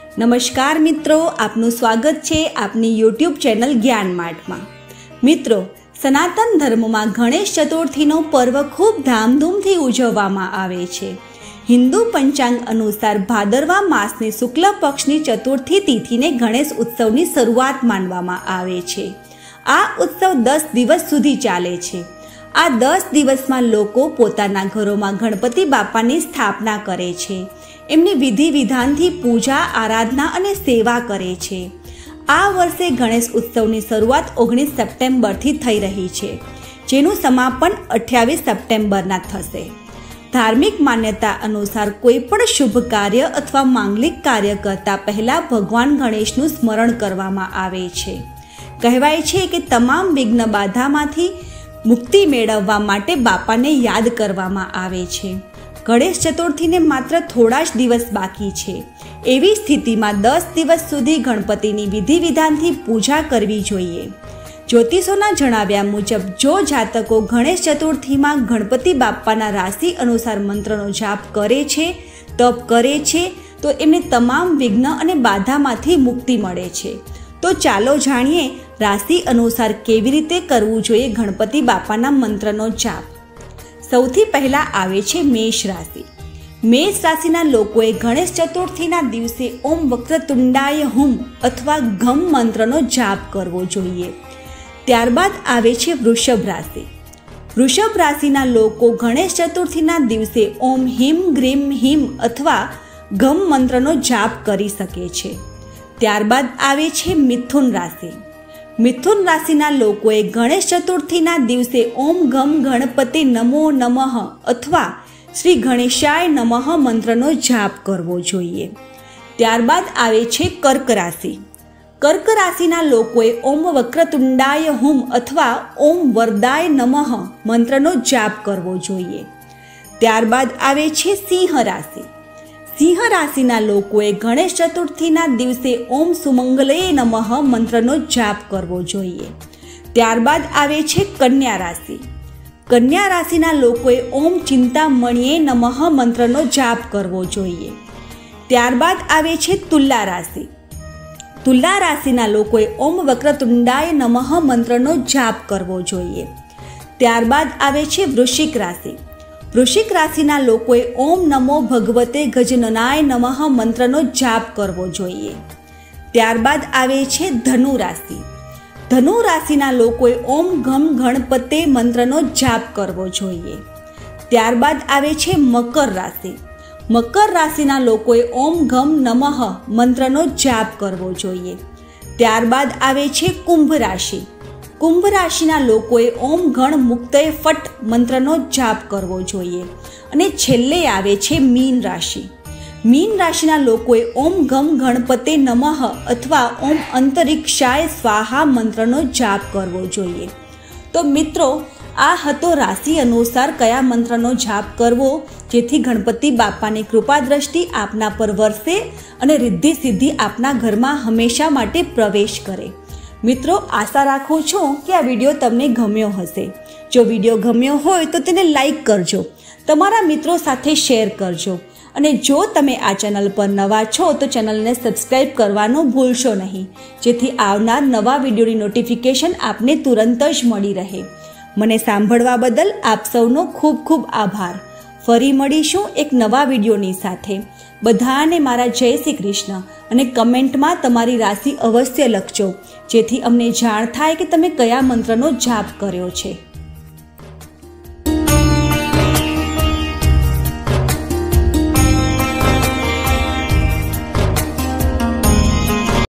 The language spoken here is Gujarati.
नमस्कार मित्रों, आपનું સ્વાગત છે આપની યુટ્યુબ ચેનલ જ્ઞાન માર્ટમાં। મિત્રો, સનાતન ધર્મમાં ગણેશ ચતુર્થીનો પર્વ ખૂબ ધામધૂમથી ઉજવવામાં આવે છે। હિન્દુ પંચાંગ અનુસાર ભાદરવા માસની શુક્લ પક્ષની ચતુર્થી તિથિને ગણેશ ઉત્સવની શરૂઆત માનવામાં આવે છે। આ ઉત્સવ 10 દિવસ સુધી ચાલે છે। આ 10 દિવસમાં લોકો પોતાના ઘરોમાં ગણપતિ બાપાની સ્થાપના કરે છે। એમની વિધિ વિધાનથી પૂજા, આરાધના અને સેવા કરે છે। આ વર્ષે ગણેશ ઉત્સવની શરૂઆત 19 સપ્ટેમ્બરથી થઈ રહી છે, જેનું સમાપન 28 સપ્ટેમ્બરના થશે। ધાર્મિક માન્યતા અનુસાર કોઈ પણ શુભ કાર્ય અથવા માંગલિક કાર્ય કરતા પહેલા ભગવાન ગણેશનું સ્મરણ કરવામાં આવે છે। કહેવાય છે કે તમામ વિઘ્ન બાધામાંથી મુક્તિ મેળવવા માટે બાપાને યાદ કરવામાં આવે છે। ગણેશ ચતુર્થીને માત્ર થોડા જ દિવસ બાકી છે। એવી સ્થિતિમાં 10 દિવસ સુધી ગણપતિની વિધિ વિધાનથી પૂજા કરવી જોઈએ। જ્યોતિષોના જણાવ્યા મુજબ જો જાતકો ગણેશ ચતુર્થીમાં ગણપતિ બાપાના રાશિ અનુસાર મંત્રનો જાપ કરે છે, તપ કરે છે, તો એમને તમામ વિઘ્ન અને બાધામાંથી મુક્તિ મળે છે। તો ચાલો જાણીએ રાશિ અનુસાર કેવી રીતે કરવું જોઈએ ગણપતિ બાપાના મંત્રનો જાપ। સૌથી પહેલા આવે છે મેષ રાશિ। મેષ રાશિના લોકોએ ગણેશ ચતુર્થીના દિવસે ઓમ વક્રતુંડાય હુમ અથવા ઘમ મંત્રનો જાપ કરવો જોઈએ। ત્યારબાદ આવે છે વૃષભ રાશિ। વૃષભ રાશિના લોકો ગણેશ ચતુર્થીના દિવસે ઓમ હિમ ગ્રીમ હિમ અથવા ઘમ મંત્રનો જાપ કરી શકે છે। ત્યારબાદ આવે છે મિથુન રાશિ। મિથુન રાશિના લોકોએ ગણેશ ચતુર્થીના દિવસે ઓમ ગમ ગણપતિ નમો નમઃ અથવા શ્રી ગણેશાય નમઃ મંત્રનો જાપ કરવો જોઈએ। ત્યારબાદ આવે છે કર્ક રાશિ। કર્ક રાશિના લોકોએ ઓમ વક્રતુંડાય હુમ અથવા ઓમ વરદાય નમઃ મંત્રનો જાપ કરવો જોઈએ। ત્યારબાદ આવે છે સિંહ રાશિ। સિંહ રાશિના લોકોએ ગણેશ ચતુર્થીના દિવસે ઓમ સુમંગલે નમઃ મંત્રનો જાપ કરવો જોઈએ। ત્યારબાદ આવે છે કન્યા રાશિ। કન્યા રાશિના લોકોએ ઓમ ચિંતામણીએ નમઃ મંત્રનો જાપ કરવો જોઈએ। ત્યારબાદ આવે છે તુલા રાશિ। તુલા રાશિના લોકોએ ઓમ વક્રતુંડાય નમઃ મંત્રનો જાપ કરવો જોઈએ। ત્યારબાદ આવે છે વૃશ્ચિક રાશિ। વૃશ્ચિક રાશિના લોકોએ ઓમ નમો ભગવતે ગજનનાય નમઃ મંત્રનો જાપ કરવો જોઈએ। ત્યારબાદ આવે છે ધનુ રાશિ। ધનુ રાશિના લોકોએ ઓમ ઘમ ગણપતે મંત્રનો જાપ કરવો જોઈએ। ત્યારબાદ આવે છે મકર રાશિ। મકર રાશિના લોકોએ ઓમ ઘમ નમઃ મંત્રનો જાપ કરવો જોઈએ। ત્યારબાદ આવે છે કુંભ રાશિ। કુંભ રાશિના લોકોએ ઓમ ગણ મુક્તય ફટ મંત્રનો જાપ કરવો જોઈએ। અને છેલ્લે આવે છે મીન રાશિ। મીન રાશિના લોકોએ ઓમ ગમ ગણપતે નમઃ અથવા ઓમ અંતરિક્ષાય સ્વાહા મંત્રનો જાપ કરવો જોઈએ। તો મિત્રો, આ હતો રાશિ અનુસાર કયા મંત્રનો જાપ કરવો જેથી ગણપતિ બાપાની કૃપા દ્રષ્ટિ આપના પર વરસે અને રિદ્ધિ સિદ્ધિ આપના ઘરમાં હંમેશા માટે પ્રવેશ કરે। મિત્રો, આશા રાખું છું કે આ વિડીયો તમને ગમ્યો હશે। જો વિડીયો ગમ્યો હોય તો તેને લાઈક કરજો, તમારા મિત્રો સાથે શેર કરજો અને જો તમે આ ચેનલ પર નવા છો તો ચેનલને સબસ્ક્રાઈબ કરવાનું ભૂલશો નહીં, જેથી આવનાર નવા વિડીયોની નોટિફિકેશન આપને તુરંત જ મળી રહે। મને સાંભળવા બદલ આપ સૌનો ખૂબ ખૂબ આભાર। ફરી મળીશું એક નવા વિડીયોની સાથે। બધાને મારા જય શ્રી કૃષ્ણ અને કમેન્ટમાં તમારી રાશિ અવશ્ય લખજો, જેથી અમને જાણ થાય કે તમે કયા મંત્રનો જાપ કર્યો છે।